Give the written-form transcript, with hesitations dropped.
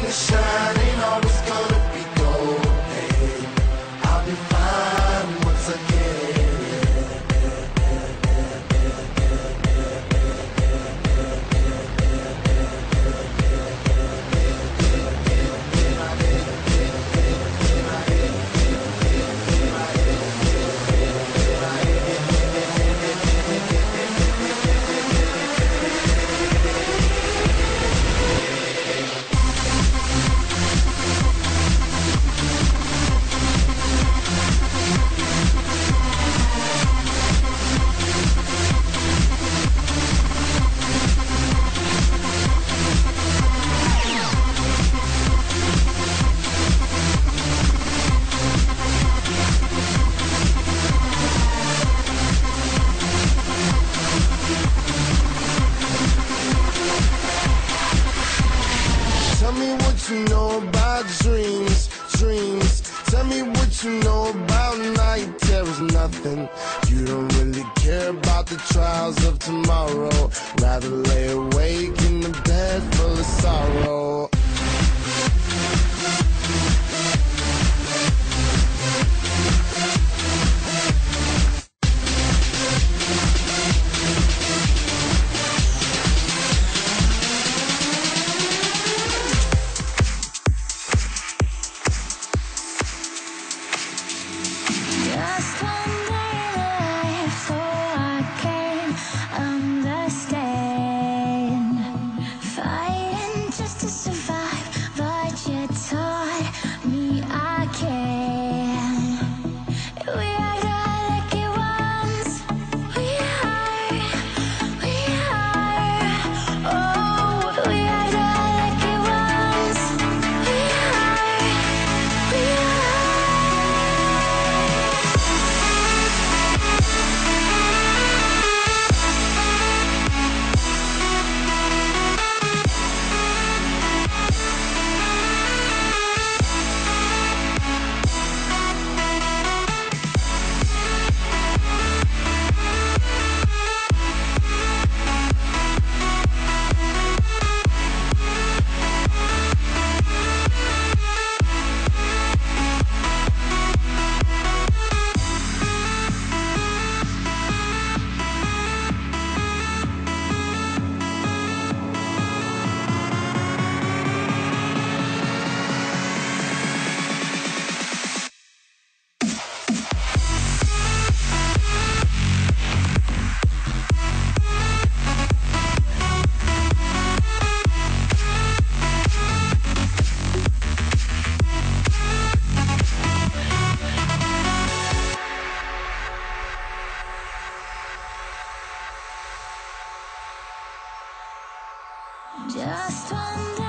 the shine ain't always gonna be gold. Hey, I'll be fine once I get it. Tell me what you know about dreams, dreams. Tell me what you know about night terrors. Nothing. You don't really care about the trials of tomorrow. Rather lay awake in the bed full of sorrow. Just one day in life, so I can understand. Fighting just to survive, but you taught me I can. We are the lucky ones. We are. Oh, we are the lucky ones. We are. Just one day.